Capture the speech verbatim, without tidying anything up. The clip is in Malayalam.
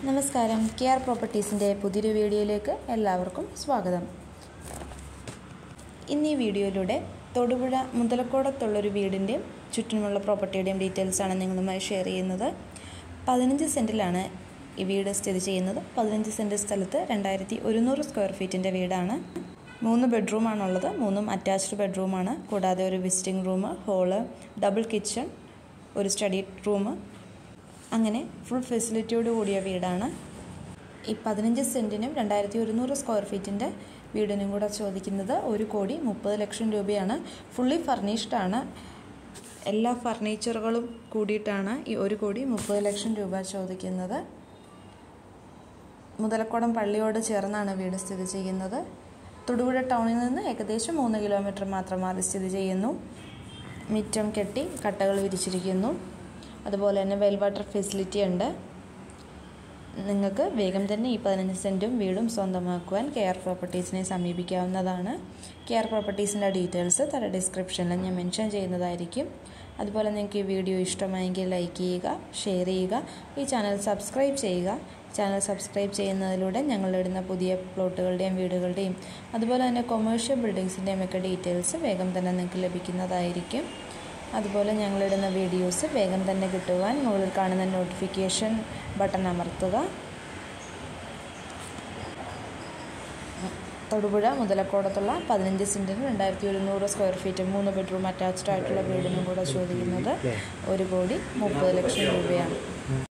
നമസ്കാരം, കെ ആർ പ്രോപ്പർട്ടീസിൻ്റെ പുതിയൊരു വീഡിയോയിലേക്ക് എല്ലാവർക്കും സ്വാഗതം. ഇന്ന് ഈ വീഡിയോയിലൂടെ തൊടുപുഴ മുതലക്കോടത്തുള്ളൊരു വീടിൻ്റെ ചുറ്റിനുമുള്ള പ്രോപ്പർട്ടിയുടെയും ഡീറ്റെയിൽസാണ് നിങ്ങളുമായി ഷെയർ ചെയ്യുന്നത്. പതിനഞ്ച് സെൻറ്റിലാണ് ഈ വീട് സ്ഥിതി ചെയ്യുന്നത്. പതിനഞ്ച് സെൻറ്റ് സ്ഥലത്ത് രണ്ടായിരത്തി ഒരുന്നൂറ് സ്ക്വയർ ഫീറ്റിൻ്റെ വീടാണ്. മൂന്ന് ബെഡ്റൂമാണുള്ളത്. മൂന്നും അറ്റാച്ച്ഡ് ബെഡ്റൂമാണ്. കൂടാതെ ഒരു visiting room, hall, double kitchen, ഒരു സ്റ്റഡി റൂം, അങ്ങനെ ഫുൾ ഫെസിലിറ്റിയോട് കൂടിയ വീടാണ്. ഈ പതിനഞ്ച് സെൻറ്റിനും രണ്ടായിരത്തി ഒരുന്നൂറ് സ്ക്വയർ ഫീറ്റിൻ്റെ വീടിനും കൂടെ ചോദിക്കുന്നത് ഒരു കോടി മുപ്പത് ലക്ഷം രൂപയാണ്. ഫുള്ളി ഫർണിഷ്ഡാണ്. എല്ലാ ഫർണിച്ചറുകളും കൂടിയിട്ടാണ് ഈ ഒരു കോടി മുപ്പത് ലക്ഷം രൂപ ചോദിക്കുന്നത്. മുതലക്കോടം പള്ളിയോട് ചേർന്നാണ് വീട് സ്ഥിതി ചെയ്യുന്നത്. തൊടുപുഴ ടൗണിൽ നിന്ന് ഏകദേശം മൂന്ന് കിലോമീറ്റർ മാത്രം മാറി സ്ഥിതി ചെയ്യുന്നു. മിറ്റം കെട്ടി കട്ടകൾ വിരിച്ചിരിക്കുന്നു. അതുപോലെ തന്നെ വെൽ വാട്ടർ ഫെസിലിറ്റി ഉണ്ട്. നിങ്ങൾക്ക് വേഗം തന്നെ ഈ പതിനഞ്ച് സെൻറ്റും വീടും സ്വന്തമാക്കുവാൻ കെ ആർ പ്രോപ്പർട്ടീസിനെ സമീപിക്കാവുന്നതാണ്. കെ ആർ പ്രോപ്പർട്ടീസിൻ്റെ ഡീറ്റെയിൽസ് താഴെ ഡിസ്ക്രിപ്ഷനിൽ ഞാൻ മെൻഷൻ ചെയ്യുന്നതായിരിക്കും. അതുപോലെ നിങ്ങൾക്ക് ഈ വീഡിയോ ഇഷ്ടമായെങ്കിൽ ലൈക്ക് ചെയ്യുക, ഷെയർ ചെയ്യുക, ഈ ചാനൽ സബ്സ്ക്രൈബ് ചെയ്യുക. ചാനൽ സബ്സ്ക്രൈബ് ചെയ്യുന്നതിലൂടെ ഞങ്ങളിടുന്ന പുതിയ പ്ലോട്ടുകളുടെയും വീടുകളുടെയും അതുപോലെ തന്നെ കൊമേഴ്ഷ്യൽ ബിൽഡിങ്സിൻ്റെയും ഒക്കെ ഡീറ്റെയിൽസ് വേഗം തന്നെ നിങ്ങൾക്ക് ലഭിക്കുന്നതായിരിക്കും. അതുപോലെ ഞങ്ങളിടുന്ന വീഡിയോസ് വേഗം തന്നെ കിട്ടുവാൻ മുകളിൽ കാണുന്ന നോട്ടിഫിക്കേഷൻ ബട്ടൺ അമർത്തുക. തൊടുപുഴ മുതലക്കോടത്തുള്ള പതിനഞ്ച് സെൻറ്റിന് രണ്ടായിരത്തി ഒരുന്നൂറ് സ്ക്വയർ ഫീറ്റ് മൂന്ന് ബെഡ്റൂം അറ്റാച്ച്ഡ് ആയിട്ടുള്ള വീടിനും കൂടെ ചോദിക്കുന്നത് ഒരു കോടി മുപ്പത് ലക്ഷം രൂപയാണ്.